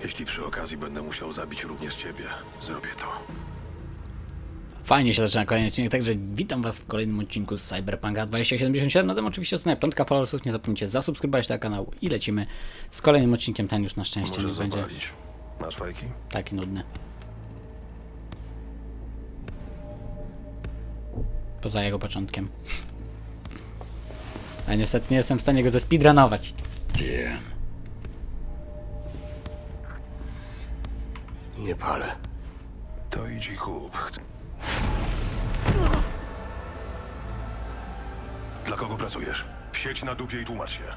Jeśli przy okazji będę musiał zabić również ciebie, zrobię to. Fajnie się zaczyna kolejny odcinek, także witam was w kolejnym odcinku z Cyberpunka 2077. No tam oczywiście ocenię 5 followersów, nie zapomnijcie zasubskrybować ten kanał i lecimy z kolejnym odcinkiem. Ten już na szczęście nie będzie Masz fajki? taki nudny. Poza jego początkiem. A niestety nie jestem w stanie go zespeedrunować. Nie palę. To idź i kup. Dla kogo pracujesz? Siedź na dupie i tłumacz się.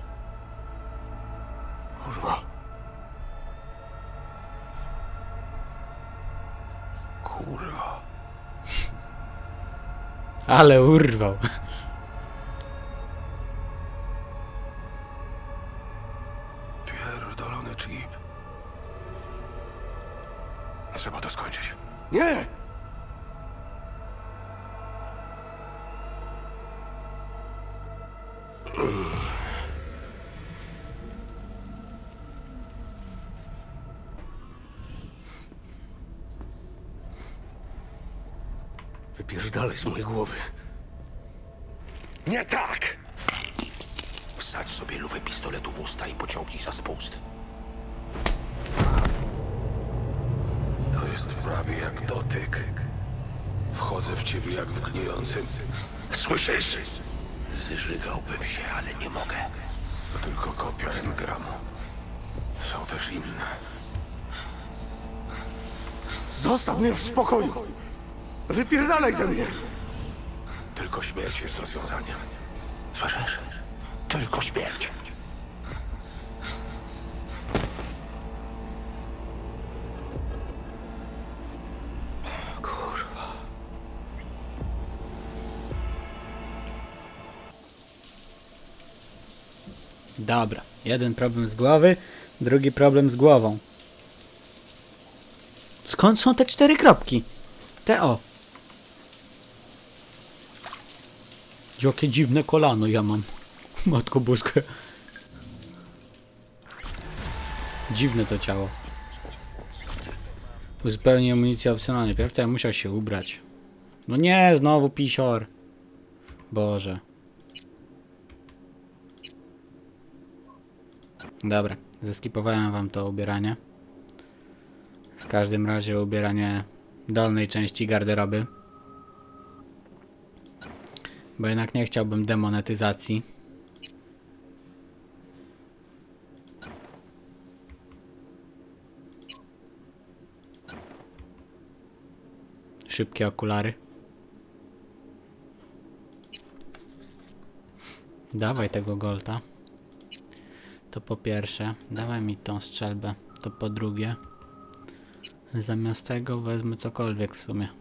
Kurwa. Kurwa. Ale urwał. Pierdolony chip. Trzeba to skończyć. Nie! Wypierdalaj z mojej głowy. Nie tak! Wsadź sobie lufę pistoletu w usta i pociągnij za spust. To jest prawie jak dotyk. Wchodzę w ciebie jak w gnijącym. Słyszysz? Zżygałbym się, ale nie mogę. To tylko kopia engramu. Są też inne. Zostaw mnie w spokoju! Wypierdalaj ze mnie! Tylko śmierć jest rozwiązaniem. Słyszysz? Tylko śmierć. Kurwa. Dobra, jeden problem z głowy, drugi problem z głową. Skąd są te 4 kropki? Te o. Jakie dziwne kolano ja mam. Matko boska. Dziwne to ciało. Uzupełnij amunicję opcjonalnie. Pierw to ja musiał się ubrać. No nie, znowu pisior. Boże. Dobra, zeskipowałem wam to ubieranie. W każdym razie ubieranie dolnej części garderoby. Bo jednak nie chciałbym demonetyzacji. Szybkie okulary. Dawaj tego golda. To po pierwsze. Dawaj mi tą strzelbę. To po drugie. Zamiast tego wezmę cokolwiek w sumie.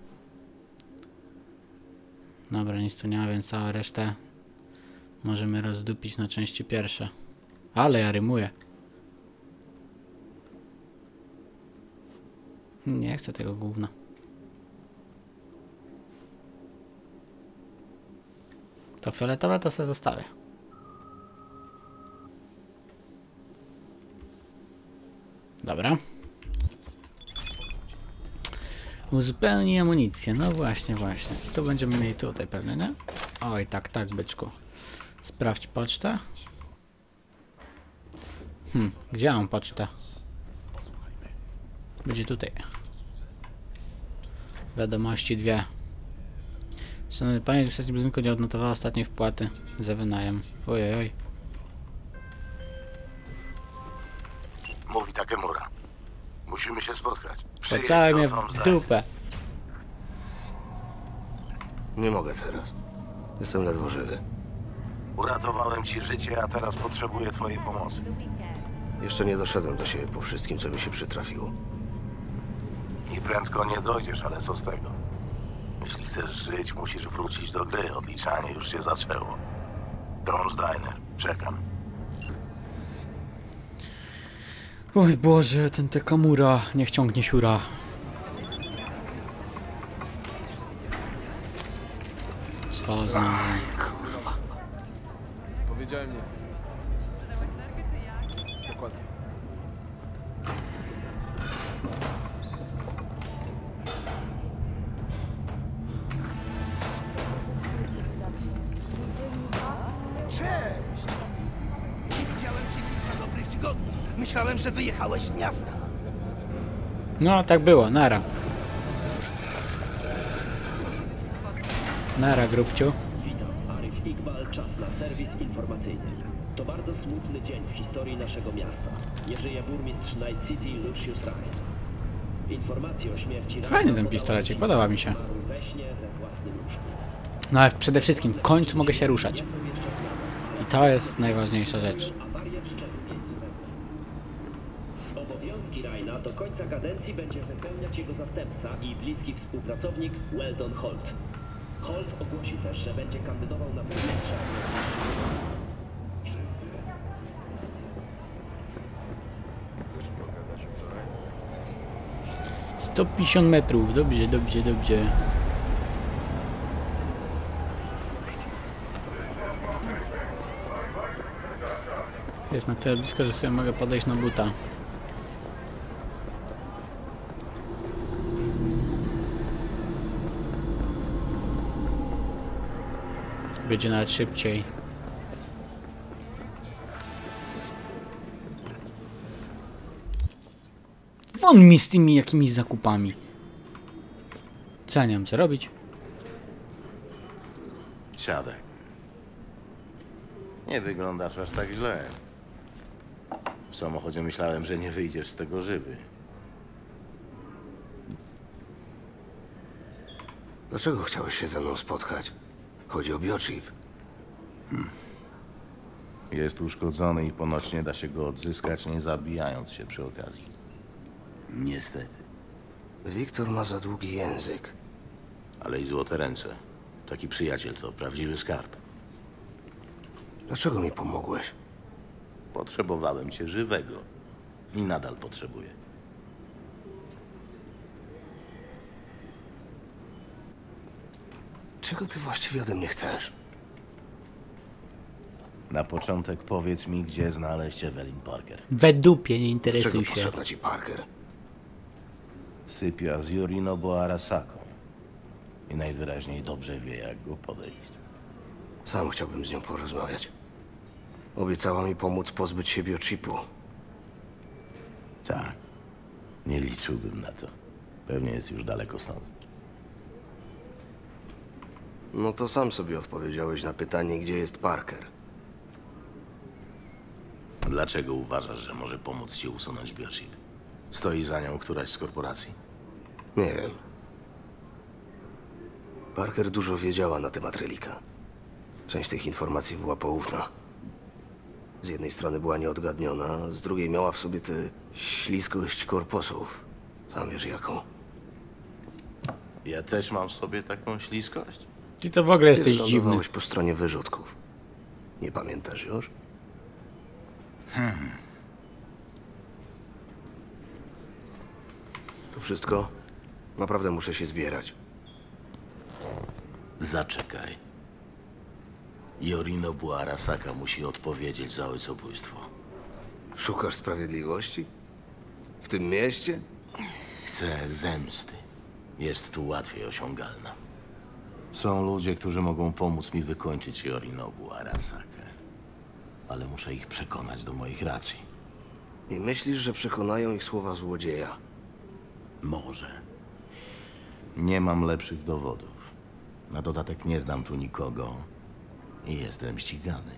Dobra, nic tu nie ma, więc całą resztę możemy rozdupić na części pierwsze. Ale ja rymuję. Nie chcę tego gówna. To fioletowe to sobie zostawię. Dobra. Uzupełnij amunicję. No właśnie, właśnie. To będziemy mieli tutaj pewnie, nie? Oj, tak, tak, byczku. Sprawdź pocztę. Gdzie mam pocztę? Będzie tutaj. Wiadomości 2. Szanowny panie, w ostatnim budynku nie odnotowała ostatniej wpłaty za wynajem. Ojej. Mówi Takemura. Musimy się spotkać. Pocałaj mnie w dupę. Nie mogę teraz. Jestem ledwo żywy. Uratowałem ci życie, a teraz potrzebuję twojej pomocy. Jeszcze nie doszedłem do siebie po wszystkim, co mi się przytrafiło. I prędko nie dojdziesz, ale co z tego? Jeśli chcesz żyć, musisz wrócić do gry. Odliczanie już się zaczęło. Tom's Diner. Czekam. Oj Boże, ten Takamura niech ciągnie siura. Co za... Aj, kurwa. Powiedziałem nie. Dokładnie. Myślałem, że wyjechałeś z miasta. No, tak było, nara. Nara, grubciu. Witam, Arif Iqbal, czas na serwis informacyjny. To bardzo smutny dzień w historii naszego miasta. Nie żyje burmistrz Night City Lucius Ryan. Informacje o śmierci Fajny ten pistolecik, podoba mi się. zmarł we śnie we własnym łóżku. No ale przede wszystkim w końcu mogę się ruszać. I to jest najważniejsza rzecz. Awaria w szczelu międzywego. Obowiązki Ryana do końca kadencji będzie wypełniać jego zastępca i bliski współpracownik Weldon Holt. Holt ogłosił też, że będzie kandydował na burmistrza. 150 metrów, dobrze, dobrze, dobrze. Jest na tyle blisko, że sobie mogę podejść na buta. Będzie nawet szybciej. Won mi z tymi jakimiś zakupami. Co ja nie mam co robić? Siadaj. Nie wyglądasz aż tak źle. W samochodzie myślałem, że nie wyjdziesz z tego żywy. Dlaczego chciałeś się ze mną spotkać? Chodzi o biochip. Jest uszkodzony i ponoć nie da się go odzyskać, nie zabijając się przy okazji. Niestety. Wiktor ma za długi język. Ale i złote ręce. Taki przyjaciel to prawdziwy skarb. Dlaczego mi pomogłeś? Potrzebowałem cię żywego. I nadal potrzebuję. Czego ty właściwie ode mnie chcesz? Na początek powiedz mi, gdzie znaleźć Evelyn Parker. We dupie, nie Czego interesuj się. potrzebna ci Parker? Sypia z Yorinobu Arasaką. I najwyraźniej dobrze wie, jak go podejść. Sam chciałbym z nią porozmawiać. Obiecała mi pomóc pozbyć się biochipu. Tak. Nie liczyłbym na to. Pewnie jest już daleko stąd. No to sam sobie odpowiedziałeś na pytanie, gdzie jest Parker. Dlaczego uważasz, że może pomóc ci usunąć biochip? Stoi za nią któraś z korporacji? Nie wiem. Parker dużo wiedziała na temat relika. Część tych informacji była poufna. Z jednej strony była nieodgadniona, z drugiej miała w sobie tę śliskość korposów. Sam wiesz jaką. Ja też mam w sobie taką śliskość? Ty to w ogóle jesteś Ty dziwny. lądowałeś po stronie wyrzutków. Nie pamiętasz już? To wszystko? Naprawdę muszę się zbierać. Zaczekaj. Yorinobu Arasaka musi odpowiedzieć za ojcobójstwo. Szukasz sprawiedliwości? W tym mieście? Chcę zemsty. Jest tu łatwiej osiągalna. Są ludzie, którzy mogą pomóc mi wykończyć Yorinobu Arasakę. Ale muszę ich przekonać do moich racji. I myślisz, że przekonają ich słowa złodzieja? Może. Nie mam lepszych dowodów. Na dodatek nie znam tu nikogo i jestem ścigany.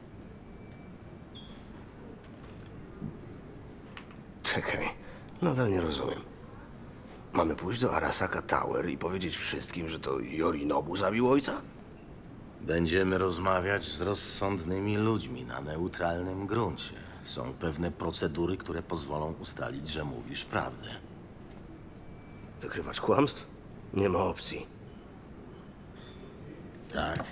Czekaj, nadal nie rozumiem. Mamy pójść do Arasaka Tower i powiedzieć wszystkim, że to Yorinobu zabił ojca? Będziemy rozmawiać z rozsądnymi ludźmi na neutralnym gruncie. Są pewne procedury, które pozwolą ustalić, że mówisz prawdę. Wykrywać kłamstw? Nie ma opcji. Tak.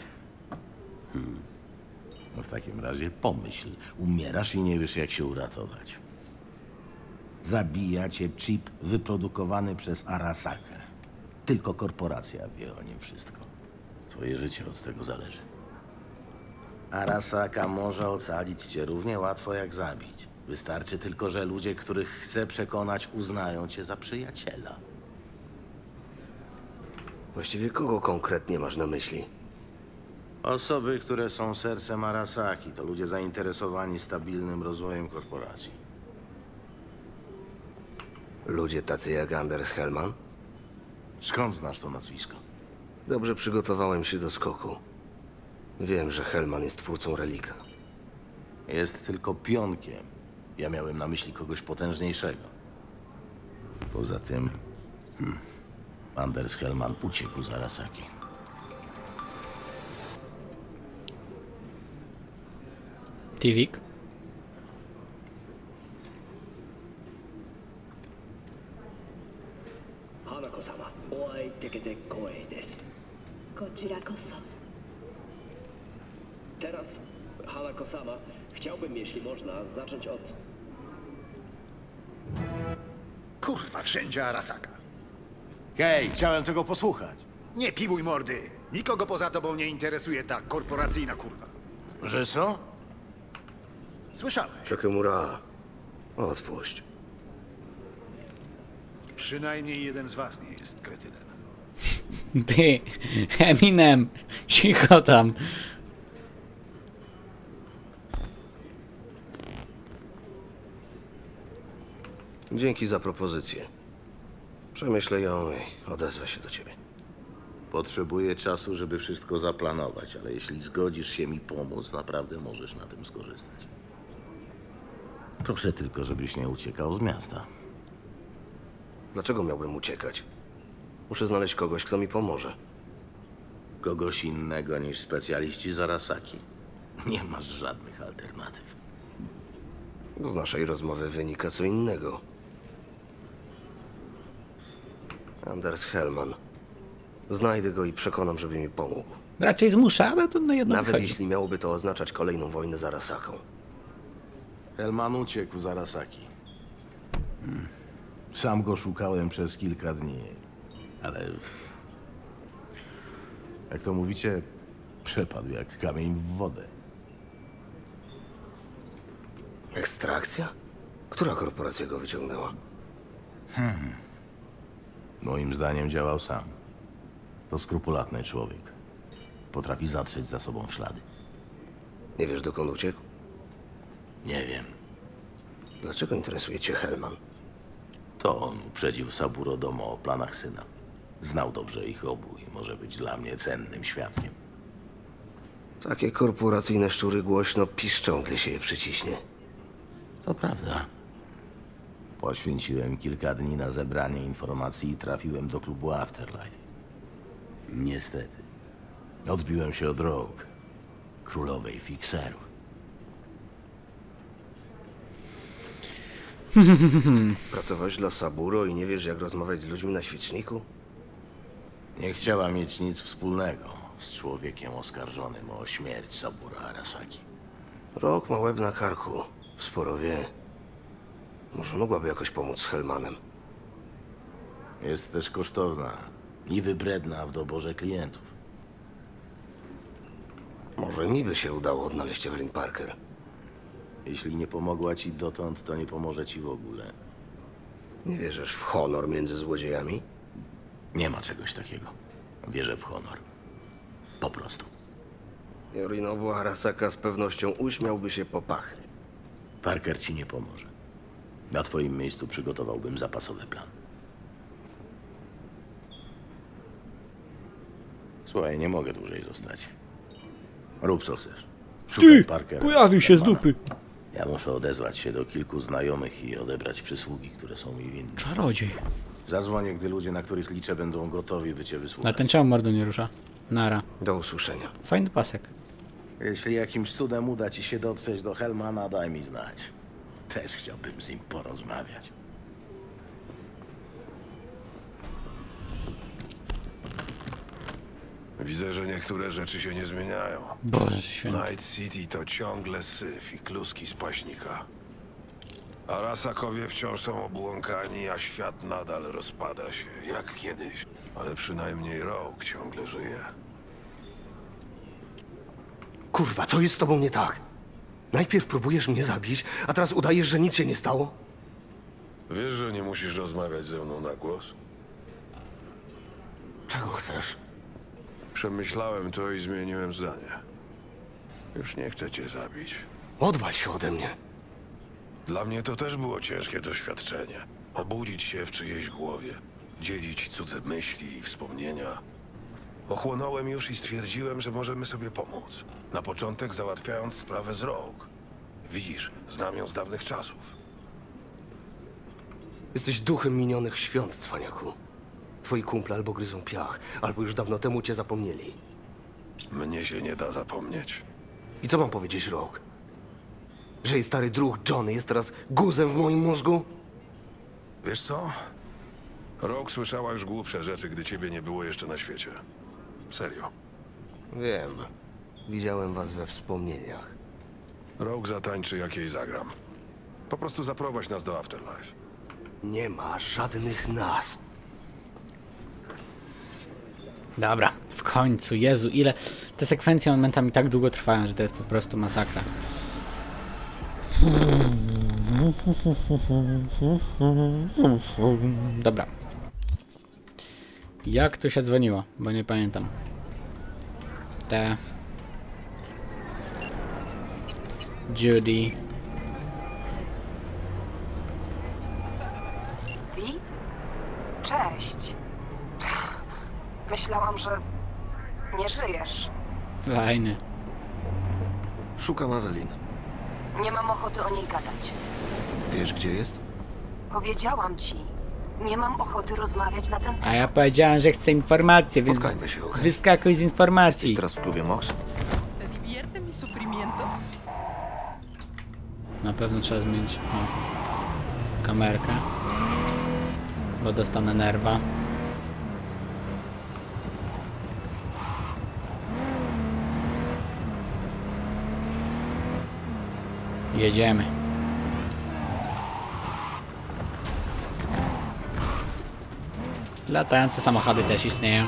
No w takim razie pomyśl. Umierasz i nie wiesz, jak się uratować. Zabija cię chip wyprodukowany przez Arasakę. Tylko korporacja wie o nim wszystko. Twoje życie od tego zależy. Arasaka może ocalić cię równie łatwo jak zabić. Wystarczy tylko, że ludzie, których chce przekonać, uznają cię za przyjaciela. Właściwie kogo konkretnie masz na myśli? Osoby, które są sercem Arasaki, to ludzie zainteresowani stabilnym rozwojem korporacji. Ludzie tacy jak Anders Hellman? Skąd znasz to nazwisko? Dobrze przygotowałem się do skoku. Wiem, że Hellman jest twórcą relika. Jest tylko pionkiem. Ja miałem na myśli kogoś potężniejszego. Poza tym... Anders Hellman uciekł z Arasaki. Tivik. Hanako-sama, お会いできて光栄です。 こちらこそ。 Teraz, Hanako-sama, chciałbym, jeśli można, zacząć od... Kurwa, wszędzie Arasaka. Hej, chciałem tego posłuchać. Nie piłuj mordy. Nikogo poza tobą nie interesuje ta korporacyjna kurwa. Że co? Słyszałeś? Takemura, odpuść. Przynajmniej jeden z was nie jest kretynem. Ty, Eminem, cicho tam. Dzięki za propozycję. Przemyślę ją i odezwę się do ciebie. Potrzebuję czasu, żeby wszystko zaplanować, ale jeśli zgodzisz się mi pomóc, naprawdę możesz na tym skorzystać. Proszę tylko, żebyś nie uciekał z miasta. Dlaczego miałbym uciekać? Muszę znaleźć kogoś, kto mi pomoże. Kogoś innego niż specjaliści z Arasaki. Nie masz żadnych alternatyw. Z naszej rozmowy wynika co innego. Anders Hellman. Znajdę go i przekonam, żeby mi pomógł. Raczej zmusza, ale to no jednak Nawet chodzi. jeśli miałoby to oznaczać kolejną wojnę z Arasaką. Hellman uciekł z Arasaki. Sam go szukałem przez kilka dni, ale... Jak to mówicie, przepadł jak kamień w wodę. Ekstrakcja? Która korporacja go wyciągnęła? Moim zdaniem działał sam. To skrupulatny człowiek. Potrafi zatrzeć za sobą ślady. Nie wiesz, dokąd uciekł? Nie wiem. Dlaczego interesuje cię Hellman? To on uprzedził Saburo Domo o planach syna. Znał dobrze ich obu i może być dla mnie cennym świadkiem. Takie korporacyjne szczury głośno piszczą, gdy się je przyciśnie. To prawda. Poświęciłem kilka dni na zebranie informacji i trafiłem do klubu Afterlife. Niestety. Odbiłem się od Rogue, królowej fikserów. Pracowałeś dla Saburo i nie wiesz, jak rozmawiać z ludźmi na świeczniku? Nie chciała mieć nic wspólnego z człowiekiem oskarżonym o śmierć Saburo Arasaki. Rok ma łeb na karku. Sporo wie. Może mogłaby jakoś pomóc z Hellmanem. Jest też kosztowna i wybredna w doborze klientów. Może mi by się udało odnaleźć Evelyn Parker. Jeśli nie pomogła ci dotąd, to nie pomoże ci w ogóle. Nie wierzysz w honor między złodziejami? Nie ma czegoś takiego. Wierzę w honor. Po prostu. Yorinobu Arasaka z pewnością uśmiałby się po pachy. Parker ci nie pomoże. Na twoim miejscu przygotowałbym zapasowy plan. Słuchaj, nie mogę dłużej zostać. Rób co chcesz. Szukaj Parkera. Pojawił się z dupy. Ja muszę odezwać się do kilku znajomych i odebrać przysługi, które są mi winne. Czarodziej. Zadzwonię, gdy ludzie, na których liczę, będą gotowi, by cię A wysłuchać. ten czemu mordu nie rusza? Nara. Do usłyszenia. Fajny pasek. Jeśli jakimś cudem uda ci się dotrzeć do Hellmana, daj mi znać. Też chciałbym z nim porozmawiać. Widzę, że niektóre rzeczy się nie zmieniają. Boże święty. Night City to ciągle syf i kluski z paśnika. Arasakowie wciąż są obłąkani, a świat nadal rozpada się, jak kiedyś. Ale przynajmniej Rogue ciągle żyje. Kurwa, co jest z tobą nie tak? Najpierw próbujesz mnie zabić, a teraz udajesz, że nic się nie stało? Wiesz, że nie musisz rozmawiać ze mną na głos? Czego chcesz? Przemyślałem to i zmieniłem zdanie. Już nie chcę cię zabić. Odwal się ode mnie. Dla mnie to też było ciężkie doświadczenie. Obudzić się w czyjejś głowie, dzielić cudze myśli i wspomnienia. Ochłonąłem już i stwierdziłem, że możemy sobie pomóc. Na początek załatwiając sprawę z Rogue. Widzisz, znam ją z dawnych czasów. Jesteś duchem minionych świąt, cwaniaku. Twoi kumple albo gryzą piach, albo już dawno temu cię zapomnieli. Mnie się nie da zapomnieć. I co mam powiedzieć Rogue? Że jej stary druh Johnny jest teraz guzem w moim mózgu? Wiesz co? Rogue słyszała już głupsze rzeczy, gdy ciebie nie było jeszcze na świecie. Serio. Wiem. Widziałem was we wspomnieniach. Rogue zatańczy, jak jej zagram. Po prostu zaprowadź nas do Afterlife. Nie ma żadnych nas. Dobra, w końcu, Jezu, ile... Te sekwencje momentami tak długo trwają, że to jest po prostu masakra. Dobra. Jak tu się dzwoniło? Bo nie pamiętam. Judy. Wi? Cześć. Myślałam, że nie żyjesz. Fajny. Szukam Evelyn. Nie mam ochoty o niej gadać. Wiesz, gdzie jest? Powiedziałam ci, nie mam ochoty rozmawiać na ten temat. A ja powiedziałem, że chcę informacji, więc Spotkajmy się, okej? wyskakuj z informacji. Jesteś teraz w klubie Mox? Na pewno trzeba zmienić kamerkę, bo dostanę nerwa. Jedziemy. Latające samochody też istnieją.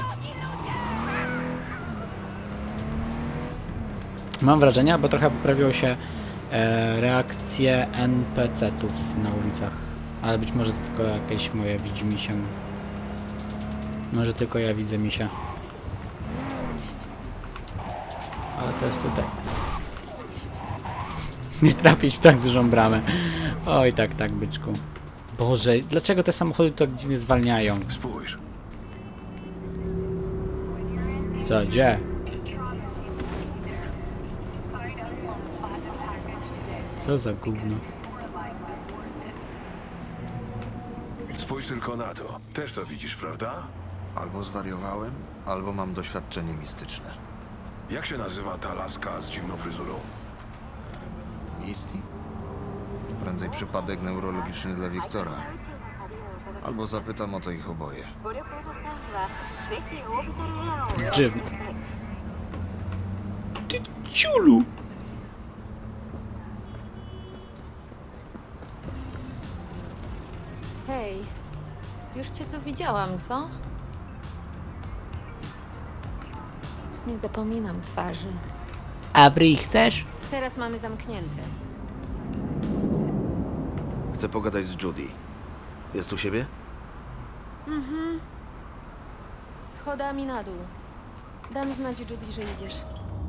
Mam wrażenie, bo trochę poprawiło się reakcje NPC-ów na ulicach. Ale być może to tylko jakieś moje widzimisię. Może tylko ja widzę misia. Ale to jest tutaj. Nie trafić w tak dużą bramę. Oj, tak, byczku. Boże, dlaczego te samochody tak dziwnie zwalniają? Spójrz. Co, gdzie? Co za gówno? Spójrz tylko na to. Też to widzisz, prawda? Albo zwariowałem, albo mam doświadczenie mistyczne. Jak się nazywa ta laska z dziwną fryzurą? Misty? Prędzej przypadek neurologiczny dla Wiktora. Albo zapytam o to ich oboje. Dziwne. Ty ciulu! Hej, już cię tu widziałam, co? Nie zapominam twarzy. A bryj chcesz? Teraz mamy zamknięte. Chcę pogadać z Judy. Jest u siebie? Schodami na dół. Dam znać Judy, że idziesz.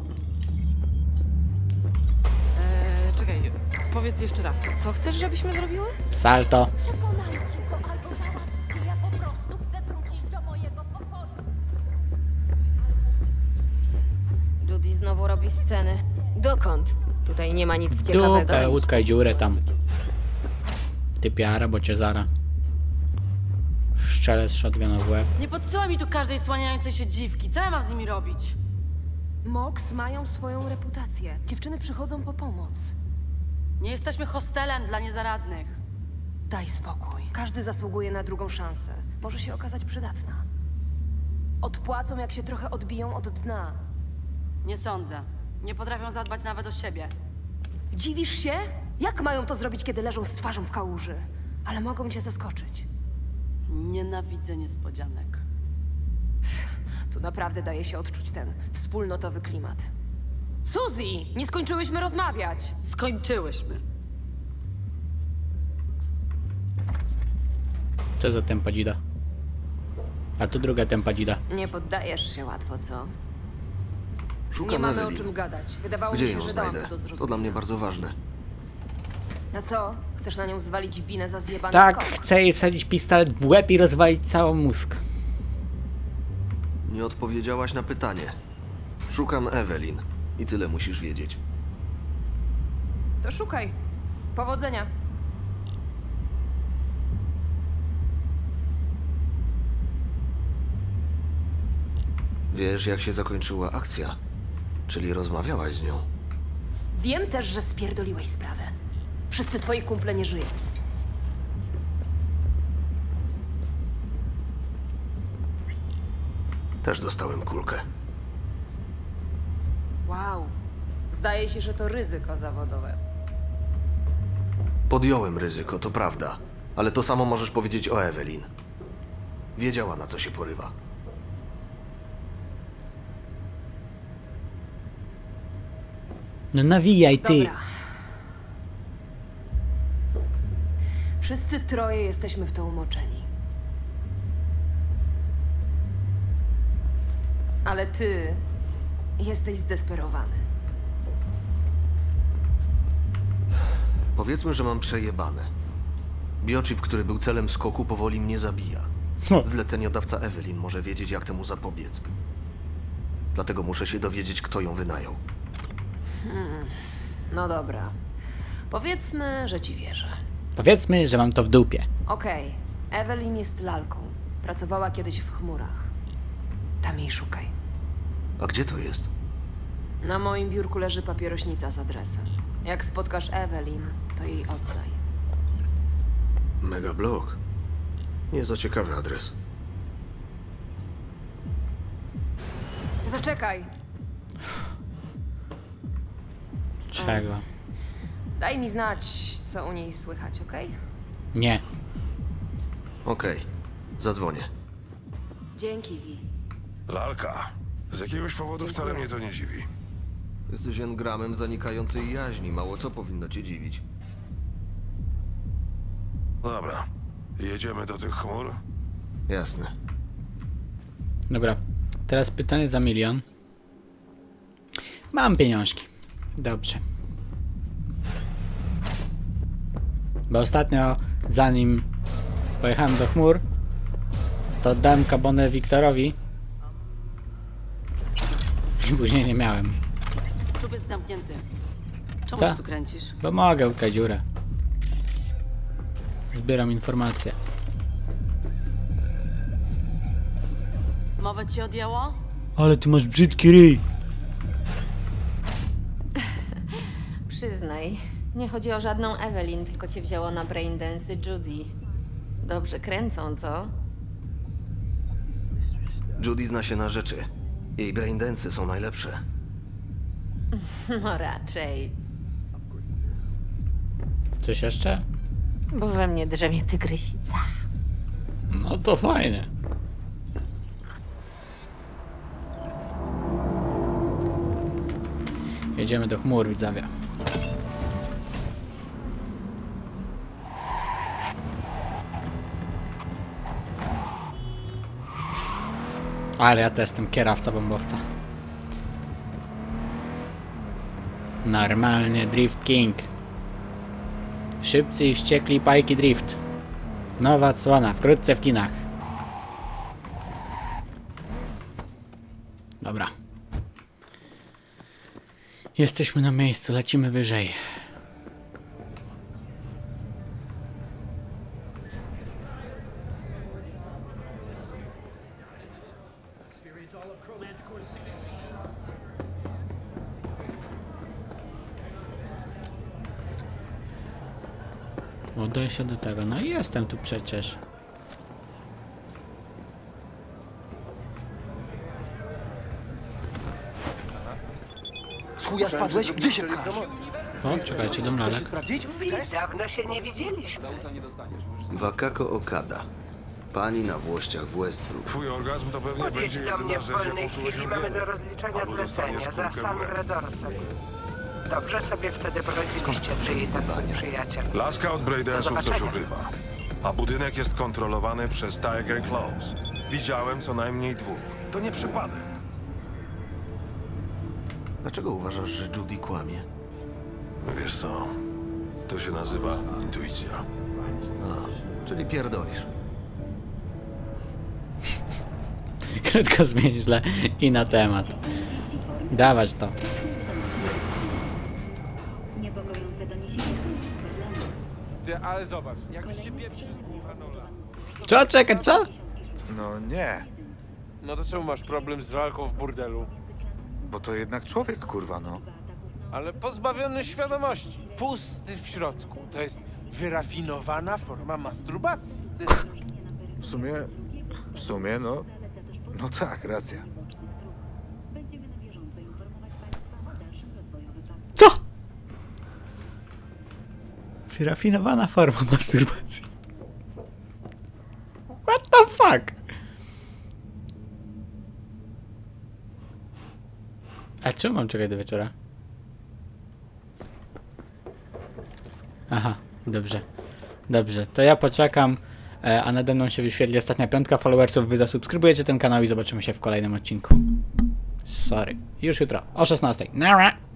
Czekaj, powiedz jeszcze raz. Co chcesz, żebyśmy zrobiły? Salto. Przekonajcie go albo załatwcie. Ja po prostu chcę wrócić do mojego pokoju. Judy znowu robi sceny. Dokąd? Tutaj nie ma nic ciekawego. Dupę, utkaj dziurę tam. Typiara, bo cię zara. Szczelę z shotguna w łeb. Nie podsyłaj mi tu każdej słaniającej się dziwki. Co ja mam z nimi robić? Mox mają swoją reputację. Dziewczyny przychodzą po pomoc. Nie jesteśmy hostelem dla niezaradnych. Daj spokój. Każdy zasługuje na drugą szansę. Może się okazać przydatna. Odpłacą, jak się trochę odbiją od dna. Nie sądzę. Nie potrafią zadbać nawet o siebie. Dziwisz się? Jak mają to zrobić, kiedy leżą z twarzą w kałuży? Ale mogą cię zaskoczyć. Nienawidzę niespodzianek. Tu naprawdę daje się odczuć ten wspólnotowy klimat. Suzy! Nie skończyłyśmy rozmawiać! Skończyłyśmy. Co za tempadzida? A tu druga tempadzida. Nie poddajesz się łatwo, co? Szukam Nie mamy o Evelyn. czym gadać. Wydawało Gdzie mi się, ją że dałam znajdę? to do To zrozumienia. dla mnie bardzo ważne. Na co? Chcesz na nią zwalić winę za zjebany Tak, skok? chcę jej wsadzić pistolet w łeb i rozwalić cały mózg. Nie odpowiedziałaś na pytanie. Szukam Evelyn. I tyle musisz wiedzieć. To szukaj. Powodzenia. Wiesz, jak się zakończyła akcja? Czyli rozmawiałaś z nią. Wiem też, że spierdoliłeś sprawę. Wszyscy twoi kumple nie żyją. Też dostałem kulkę. Wow. Zdaje się, że to ryzyko zawodowe. Podjąłem ryzyko, to prawda. Ale to samo możesz powiedzieć o Evelyn. Wiedziała, na co się porywa. No nawijaj ty. Dobra. Wszyscy troje jesteśmy w to umoczeni. Ale ty jesteś zdesperowany. Powiedzmy, że mam przejebane. Biochip, który był celem skoku, powoli mnie zabija. Zleceniodawca Evelyn może wiedzieć, jak temu zapobiec. Dlatego muszę się dowiedzieć, kto ją wynajął. No dobra. Powiedzmy, że ci wierzę. Powiedzmy, że mam to w dupie. Okej. Evelyn jest lalką. Pracowała kiedyś w chmurach. Tam jej szukaj. A gdzie to jest? Na moim biurku leży papierośnica z adresem. Jak spotkasz Evelyn, to jej oddaj. Mega Block. Nie za ciekawy adres. Zaczekaj. Czego? Daj mi znać, co u niej słychać, okej? Nie. Okej. Zadzwonię. Dzięki, Vi. Lalka. Z jakiegoś powodu wcale mnie to nie dziwi. Jesteś engramem zanikającej jaźni. Mało co powinno cię dziwić. Dobra. Jedziemy do tych chmur? Jasne. Dobra. Teraz pytanie za 1 000 000. Mam pieniążki. Dobrze. Bo ostatnio, zanim pojechałem do chmur, to oddałem kabonę Wiktorowi. I później nie miałem. Klub jest zamknięty. Czemu Co? się tu kręcisz? Bo mogę łykać dziurę. Zbieram informacje. Mowę ci odjęło? Ale ty masz brzydki ryj. Przyznaj, nie chodzi o żadną Evelyn, tylko cię wzięło na braindance Judy. Dobrze kręcą, co? Judy zna się na rzeczy. Jej braindensy są najlepsze. No raczej. Coś jeszcze? Bo we mnie drzemie tygrysica. No to fajne. Jedziemy do chmur, widzowie. Ale ja to jestem kierowca bombowca. Normalnie Drift King. Szybcy i wściekli Pajki Drift. Nowa odsłona, wkrótce w kinach. Dobra. Jesteśmy na miejscu, lecimy wyżej. Udaj się do tego. No jestem tu przecież. Z chuja spadłeś? Gdzie się pchasz? O, czekajcie, dom lalek. Sprawdzić? Dawno się nie widzieliśmy. Wakako Okada. Pani na włościach w Westbrook. Twój orgazm to pewnie Podjedź będzie do mnie jedyna w rzecz, wolnej jaką tu chwili. Mamy do osiągniemy. rozliczenia Albo zlecenia dostaniesz za kulkę w łeb. Sandrę Dorset. Dobrze sobie wtedy poradziliście, ty i ten twój przyjaciel. Laska od Braidensów coś zobaczenia. ukrywa. A budynek jest kontrolowany przez Tiger Claws. Widziałem co najmniej 2. To nie przypadek. Dlaczego uważasz, że Judy kłamie? Wiesz co? To się nazywa intuicja. A, czyli pierdolisz. Krótko, zwięźle i na temat. Dawać to. Ty, ale zobacz, jakbyś się pieprzy z Hanola. Co? Czekać, co? No nie, No to czemu masz problem z walką w burdelu? bo to jednak człowiek, kurwa, no. Ale pozbawiony świadomości, pusty w środku. To jest wyrafinowana forma masturbacji. Ty. W sumie, no tak, racja. Co? Wyrafinowana forma masturbacji. What the fuck? A czemu mam czekać do wieczora? Aha, dobrze. Dobrze, to ja poczekam, a nade mną się wyświetli ostatnia 5 followersów. Wy zasubskrybujecie ten kanał i zobaczymy się w kolejnym odcinku. Sorry. Już jutro o 16:00. Nara!